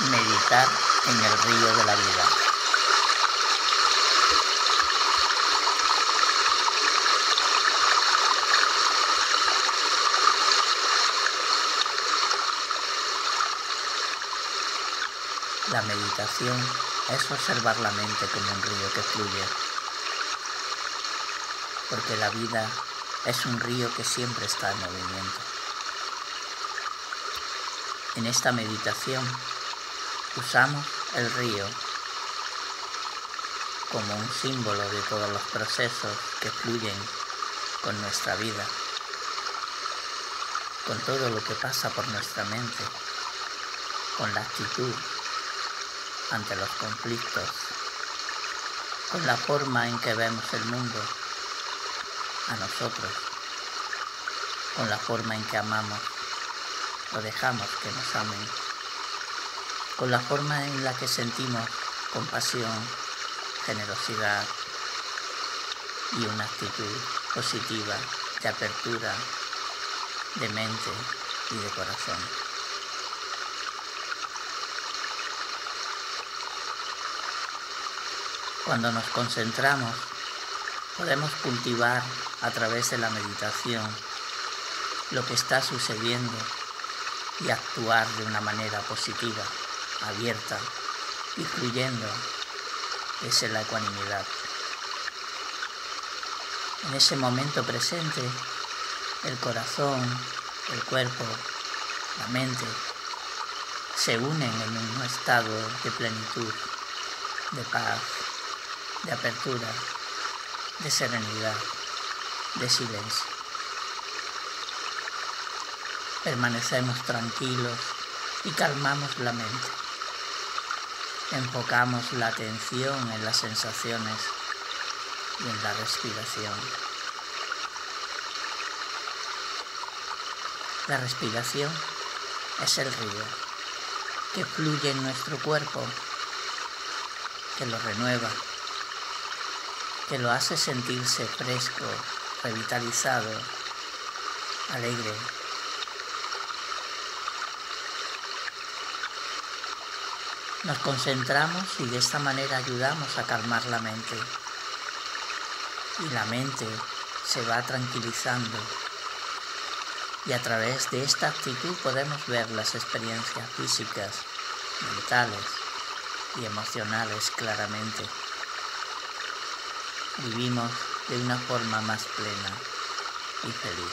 meditar en el río de la vida. La meditación es observar la mente como un río que fluye, porque la vida es un río que siempre está en movimiento. En esta meditación usamos el río como un símbolo de todos los procesos que fluyen con nuestra vida, con todo lo que pasa por nuestra mente, con la actitud ante los conflictos, con la forma en que vemos el mundo, a nosotros, con la forma en que amamos o dejamos que nos amen, con la forma en la que sentimos compasión, generosidad y una actitud positiva de apertura de mente y de corazón. Cuando nos concentramos, podemos cultivar a través de la meditación lo que está sucediendo y actuar de una manera positiva, abierta y fluyendo desde la ecuanimidad. En ese momento presente, el corazón, el cuerpo, la mente se unen en un estado de plenitud, de paz, de apertura, de serenidad, de silencio. Permanecemos tranquilos y calmamos la mente. Enfocamos la atención en las sensaciones y en la respiración. La respiración es el río que fluye en nuestro cuerpo, que lo renueva, que lo hace sentirse fresco, revitalizado, alegre. Nos concentramos y de esta manera ayudamos a calmar la mente. Y la mente se va tranquilizando. Y a través de esta actitud podemos ver las experiencias físicas, mentales y emocionales claramente. Vivimos de una forma más plena y feliz.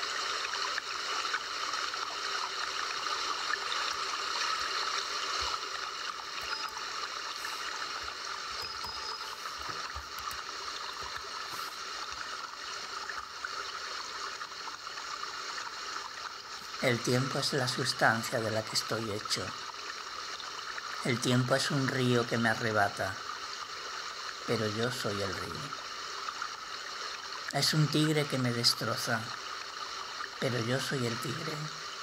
El tiempo es la sustancia de la que estoy hecho. El tiempo es un río que me arrebata, pero yo soy el río. Es un tigre que me destroza, pero yo soy el tigre.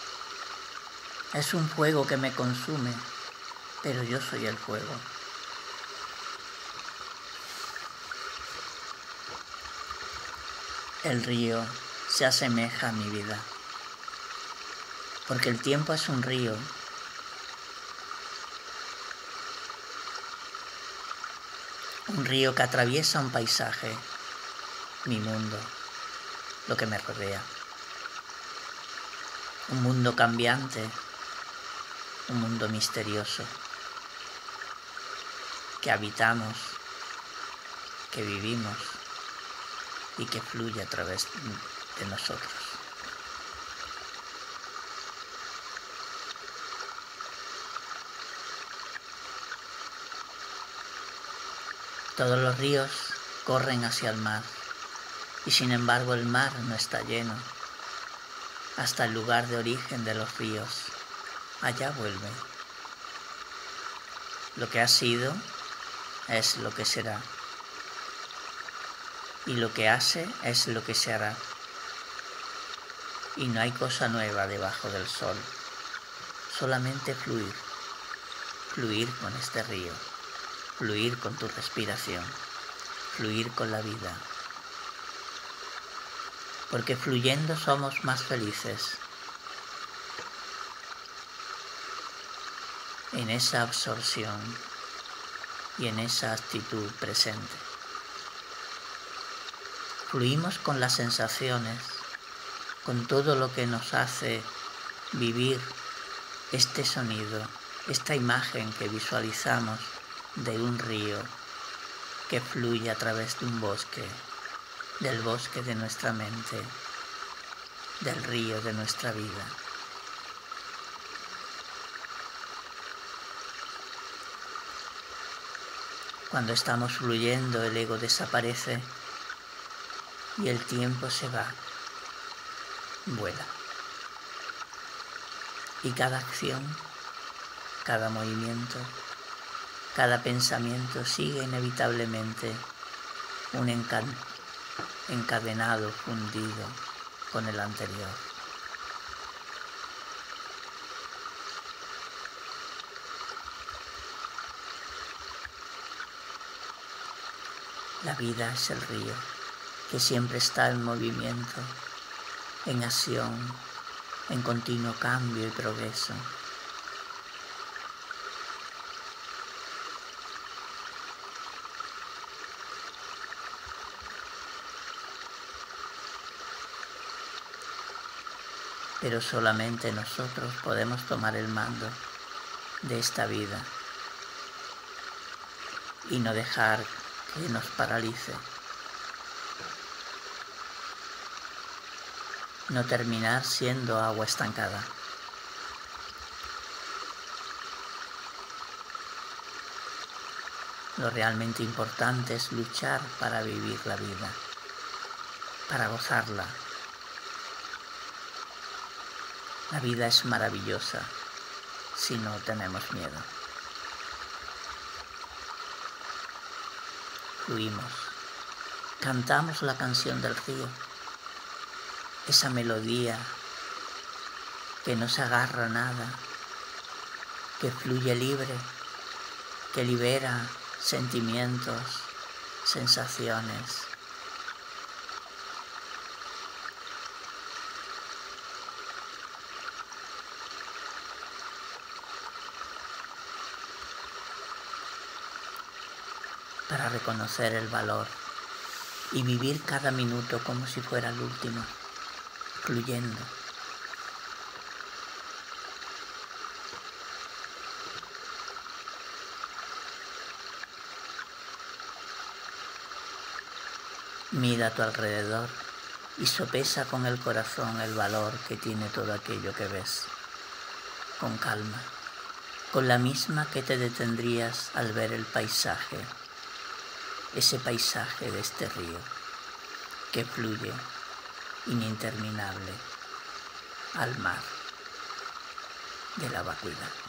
Es un fuego que me consume, pero yo soy el fuego. El río se asemeja a mi vida, porque el tiempo es un río. Un río que atraviesa un paisaje, mi mundo, lo que me rodea. Un mundo cambiante, un mundo misterioso, que habitamos, que vivimos y que fluye a través de nosotros. Todos los ríos corren hacia el mar y sin embargo el mar no está lleno. Hasta el lugar de origen de los ríos, allá vuelve. Lo que ha sido es lo que será. Y lo que hace es lo que se hará. Y no hay cosa nueva debajo del sol. Solamente fluir. Fluir con este río. Fluir con tu respiración. Fluir con la vida. Porque fluyendo somos más felices. en esa absorción y en esa actitud presente. Fluimos con las sensaciones, con todo lo que nos hace vivir este sonido, esta imagen que visualizamos de un río que fluye a través de un bosque, del bosque de nuestra mente, del río de nuestra vida. Cuando estamos fluyendo, el ego desaparece y el tiempo se va, vuela. Y cada acción, cada movimiento, cada pensamiento sigue inevitablemente un encadenado fundido con el anterior. La vida es el río que siempre está en movimiento, en acción, en continuo cambio y progreso. Pero solamente nosotros podemos tomar el mando de esta vida y no dejar que nos paralice, no terminar siendo agua estancada. Lo realmente importante es luchar para vivir la vida, para gozarla. La vida es maravillosa si no tenemos miedo. Fluimos, cantamos la canción del río, esa melodía que no se agarra a nada, que fluye libre, que libera sentimientos, sensaciones. Para reconocer el valor y vivir cada minuto como si fuera el último, fluyendo. Mira a tu alrededor y sopesa con el corazón el valor que tiene todo aquello que ves, con calma, con la misma que te detendrías al ver el paisaje, ese paisaje de este río que fluye ininterminable al mar de la vacuidad.